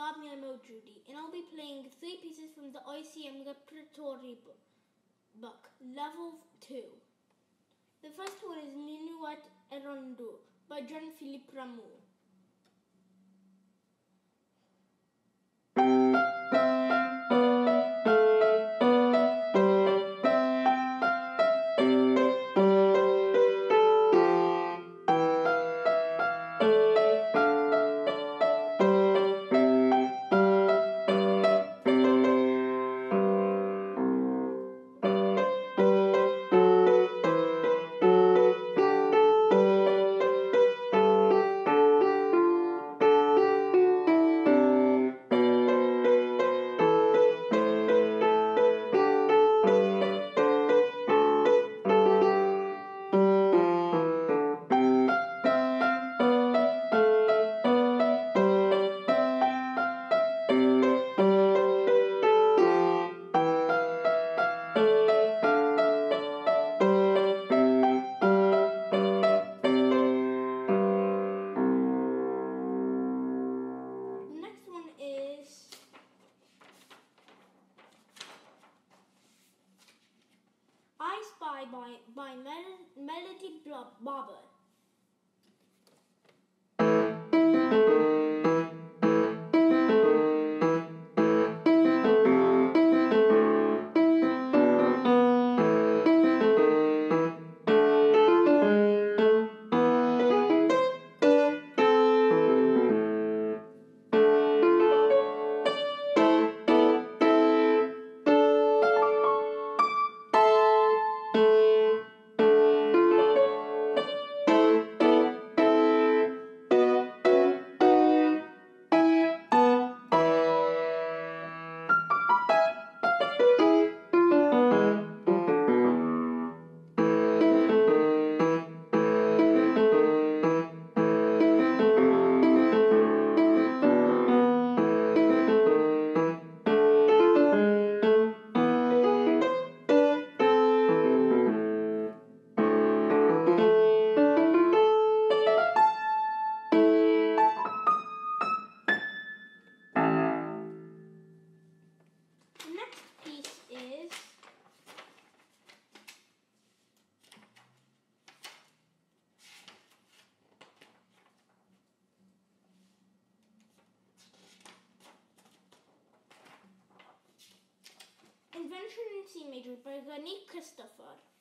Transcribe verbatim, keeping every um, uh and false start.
Bobby and Mojudi, and I'll be playing three pieces from the I C M Repertory book, Level two. The first one is Menuet and Rondeau by Jean-Philippe Rameau. I Spy by, by Mel Melody Bobber. Invention in C major by Christopher.